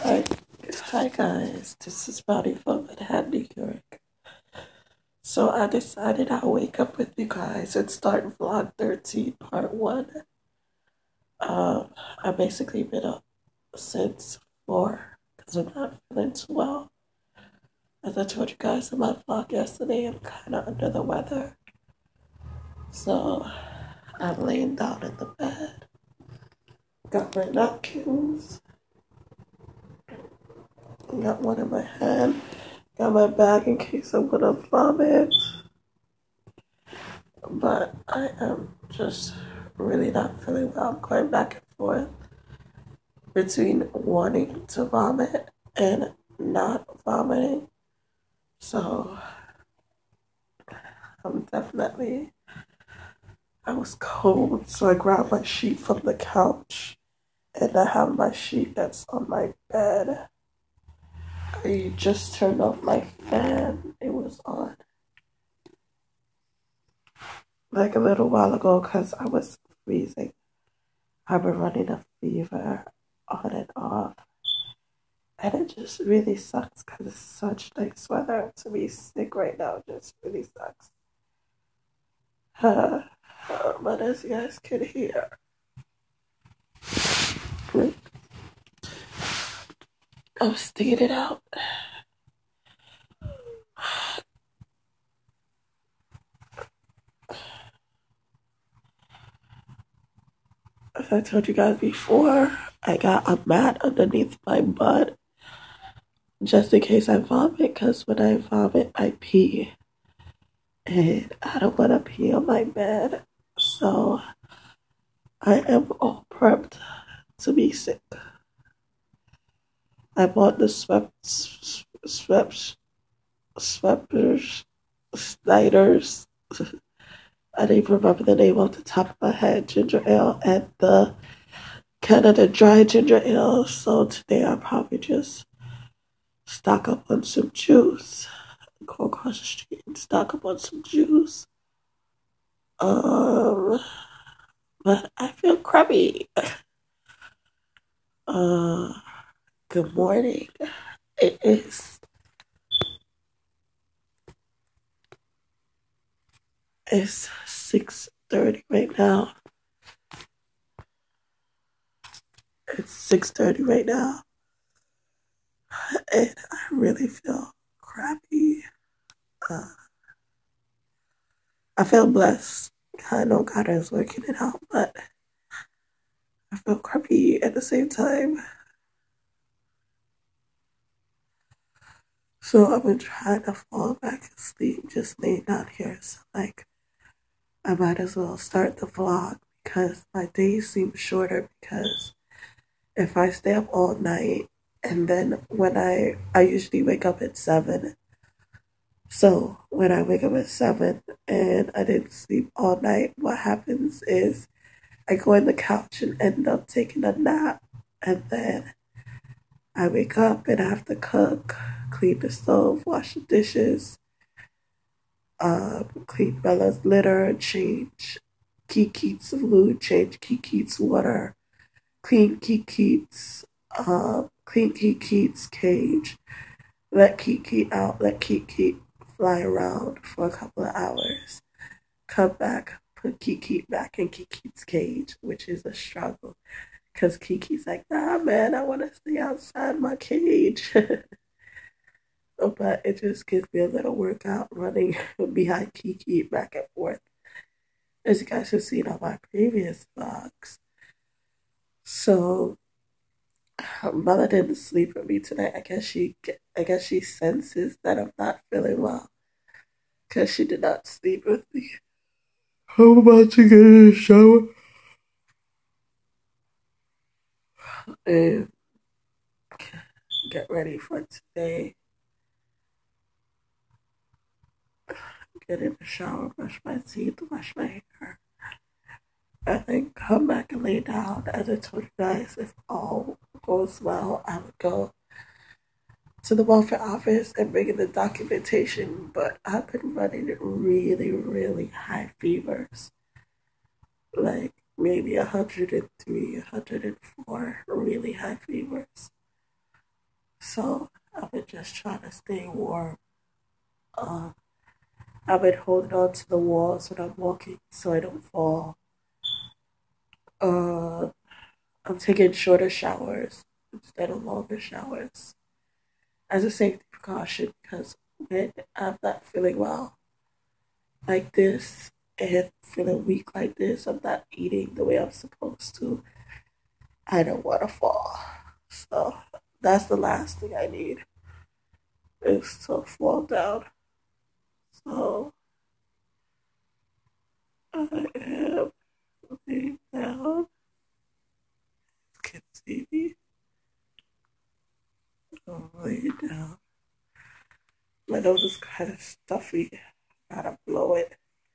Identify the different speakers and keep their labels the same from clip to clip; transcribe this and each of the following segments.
Speaker 1: Hi, hi guys, this is Bobby from Manhattan, New York. So I decided I'll wake up with you guys and start vlog 13 part 1. I've basically been up since 4 because I'm not feeling too well. As I told you guys in my vlog yesterday, I'm kind of under the weather. So I'm laying down in the bed, got my napkins, got one in my hand, got my bag in case I'm gonna vomit. But I am just really not feeling well. I'm going back and forth between wanting to vomit and not vomiting. So I was cold, so I grabbed my sheet from the couch and I have my sheet that's on my bed. I just turned off my fan. It was on like a little while ago because I was freezing. I've been running a fever on and off. And it just really sucks because it's such nice weather. To be sick right now just really sucks. But as you guys can hear, I'm sticking it out. As I told you guys before, I got a mat underneath my butt just in case I vomit, because when I vomit, I pee. And I don't want to pee on my bed. So I am all prepped to be sick. I bought the Sweppers, Snyder's, I don't even remember the name off the top of my head, ginger ale, and the Canada Dry ginger ale. So today I'll probably just stock up on some juice. Go across the street and stock up on some juice. But I feel crabby. Good morning. It's 6:30 right now. It's 6:30 right now. And I really feel crappy. I feel blessed. I know God is working it out, but I feel crappy at the same time. So I've been trying to fall back asleep, just laying down here. So I might as well start the vlog because my days seem shorter, because if I stay up all night and then when I usually wake up at 7. So when I wake up at 7 and I didn't sleep all night, what happens is I go in the couch and end up taking a nap, and then I wake up and I have to cook, clean the stove, wash the dishes, clean Bella's litter, change Kiki's food, change Kiki's water, clean Kiki's cage, let Kiki out, let Kiki fly around for a couple of hours, come back, put Kiki back in Kiki's cage, which is a struggle. Because Kiki's like, nah, man, I want to stay outside my cage. But it just gives me a little workout running behind Kiki back and forth, as you guys have seen on my previous vlogs. So, Mother didn't sleep with me tonight. I guess she senses that I'm not feeling well, because she did not sleep with me. I'm about to get in the shower and get ready for today. Get in the shower, brush my teeth, wash my hair, and then come back and lay down. As I told you guys, if all goes well, I would go to the welfare office and bring in the documentation. But I've been running really, really high fevers, like maybe 103, 104, really high fevers. So I've been just trying to stay warm. Um, I've been holding on to the walls when I'm walking so I don't fall. Uh, I'm taking shorter showers instead of longer showers as a safety precaution because when I'm not feeling well like this and feeling weak like this, I'm not eating the way I'm supposed to. I don't want to fall. So that's the last thing I need is to fall down. So I am laying down. You can see me. I'm laying down. My nose is kind of stuffy. Gotta blow it.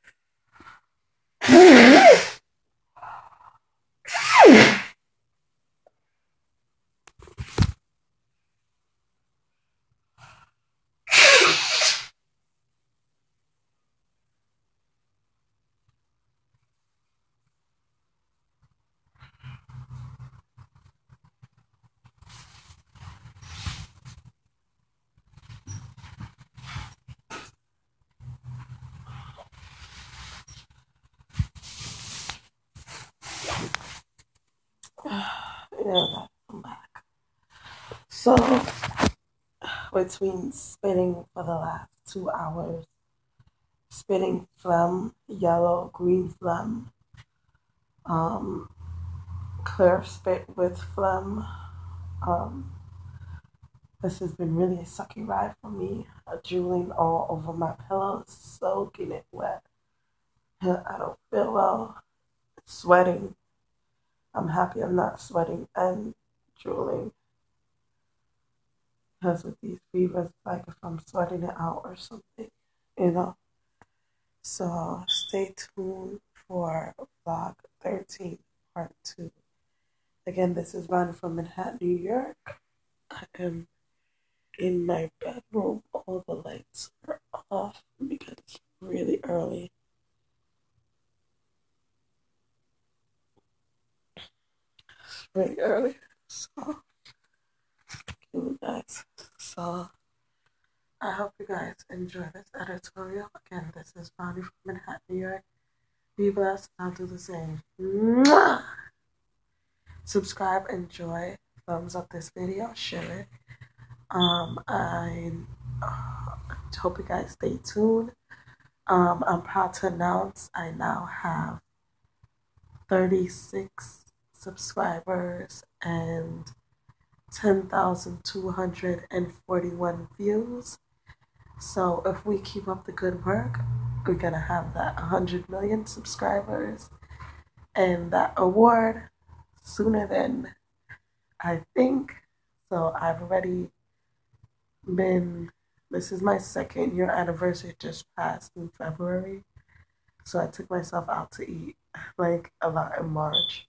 Speaker 1: Yeah, I'm back. So, between spinning for the last 2 hours, spinning phlegm, yellow, green phlegm, um, clear spit with phlegm, um, this has been really a sucky ride for me. Drooling all over my pillows, soaking it wet. I don't feel well. Sweating. I'm happy I'm not sweating and drooling. Because with these fevers, like if I'm sweating it out or something, you know. So stay tuned for vlog 13, part 2. Again, this is Ronnie from Manhattan, New York. I am in my bedroom. All the lights are off because it's really early. It's really early. So, you guys. So, I hope you guys enjoy this editorial. Again, this is Ronnie from Manhattan, New York. Be blessed. I'll do the same. Mwah! Subscribe, enjoy, thumbs up this video, share it. I hope you guys stay tuned. I'm proud to announce I now have 36 subscribers and 10,241 views. So if we keep up the good work, we're gonna have that 100 million subscribers and that award sooner than I think. So I've already been, this is my 2nd year anniversary, just passed in February. So I took myself out to eat like a lot in March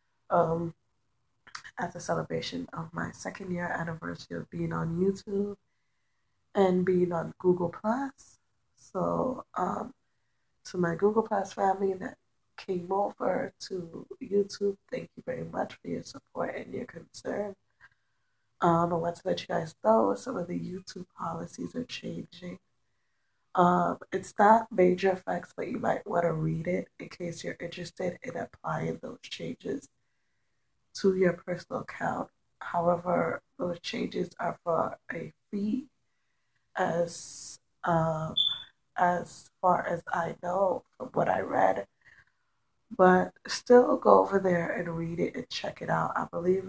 Speaker 1: at the celebration of my 2nd year anniversary of being on YouTube and being on Google Plus. So to my Google Plus family that came over to YouTube, thank you very much for your support and your concern. I want to let you guys know some of the YouTube policies are changing. It's not major effects, but you might want to read it in case you're interested in applying those changes to your personal account. However, those changes are for a fee, as far as I know from what I read. But still go over there and read it and check it out. I believe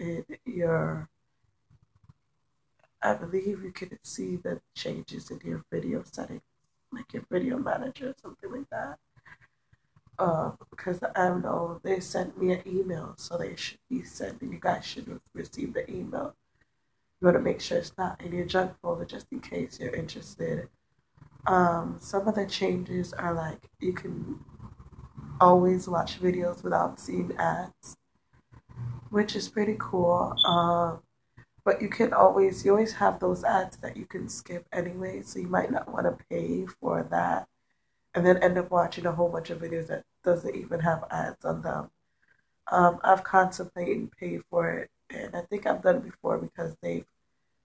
Speaker 1: you can see the changes in your video settings, like your video manager or something like that. Because I know they sent me an email, so they should be sending, you guys should receive the email. You want to make sure it's not in your junk folder just in case you're interested. Some of the changes are like you can always watch videos without seeing ads, which is pretty cool. But you always have those ads that you can skip anyway, so you might not want to pay for that and then end up watching a whole bunch of videos that doesn't even have ads on them. I've contemplated paying for it, and I think I've done it before because they've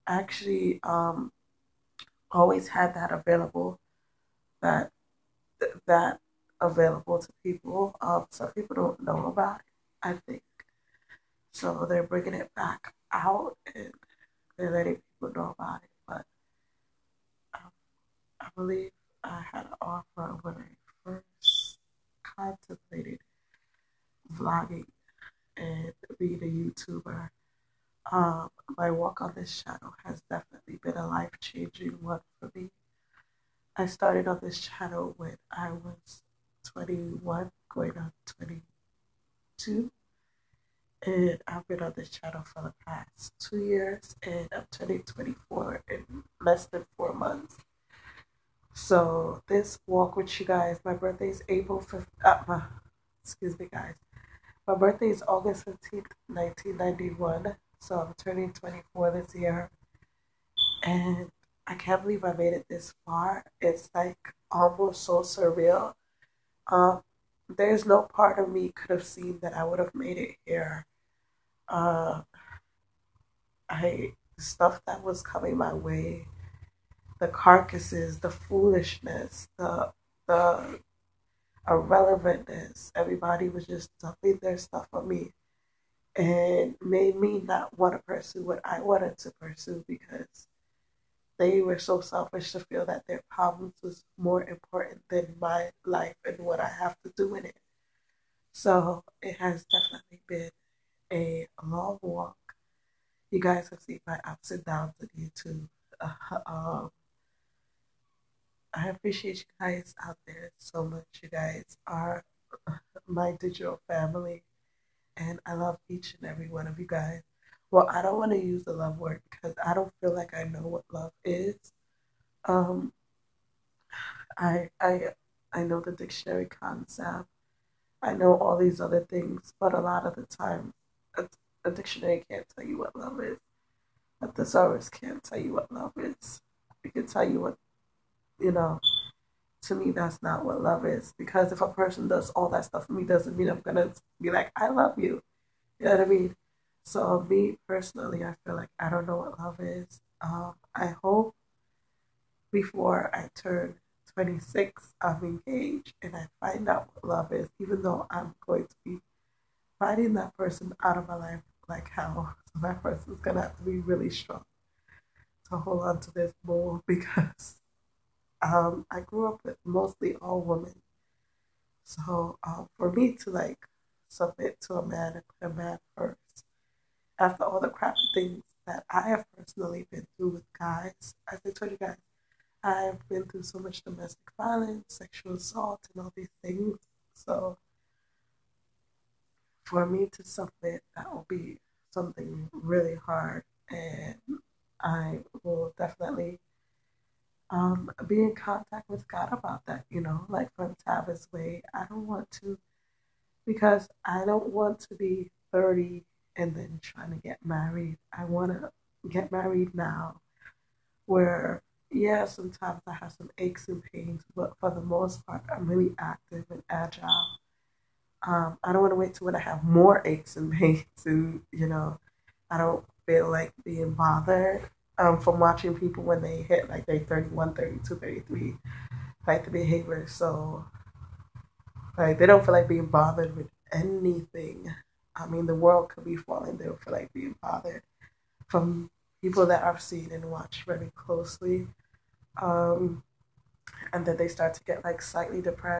Speaker 1: actually always had that available, that that available to people. Some people don't know about it, I think. So they're bringing it back out and they're letting people know about it. But um, I believe I had an offer when I first contemplated vlogging and being a YouTuber. My walk on this channel has definitely been a life-changing one for me. I started on this channel when I was 21, going on 22, and I've been on this channel for the past 2 years, and I'm turning 24 in less than 4 months. So this walk with you guys, my birthday is April 5th. Excuse me, guys. My birthday is August 15th, 1991. So I'm turning 24 this year, and I can't believe I made it this far. It's like almost so surreal. Um, there's no part of me could have seen that I would have made it here. Uh, the stuff that was coming my way, the carcasses, the foolishness, the irrelevantness. Everybody was just dumping their stuff on me and made me not want to pursue what I wanted to pursue because they were so selfish to feel that their problems was more important than my life and what I have to do in it. So it has definitely been a long walk. You guys have seen my ups and downs on YouTube. I appreciate you guys out there so much. You guys are my digital family, and I love each and every one of you guys. Well, I don't want to use the love word because I don't feel like I know what love is. Um, I I I know the dictionary concept. I know all these other things, but a lot of the time, a dictionary can't tell you what love is. A thesaurus can't tell you what love is. It can tell you what, you know. To me, that's not what love is. Because if a person does all that stuff for me, doesn't mean I'm gonna be like, I love you. You know what I mean? So me personally, I feel like I don't know what love is. I hope before I turn 26, I'm engaged and I find out what love is, even though I'm going to be finding that person out of my life like hell. So that person's gonna have to be really strong to hold on to this bull because I grew up with mostly all women. So for me to like submit to a man and put a man first, after all the crappy things that I have personally been through with guys, as I told you guys, I've been through so much domestic violence, sexual assault, and all these things. So for me to submit, that will be something really hard, and I will definitely be in contact with God about that. Like for him to have his way. I don't want to because I don't want to be 30 and then trying to get married. I want to get married now, where yeah, sometimes I have some aches and pains, but for the most part, I'm really active and agile. I don't want to wait till when I have more aches and pains to. I don't feel like being bothered from watching people when they hit like they 31, 32, 33, like the behavior. So like they don't feel like being bothered with anything. I mean, the world could be falling. They don't feel like being bothered from people that I've seen and watched very closely. And then they start to get like slightly depressed.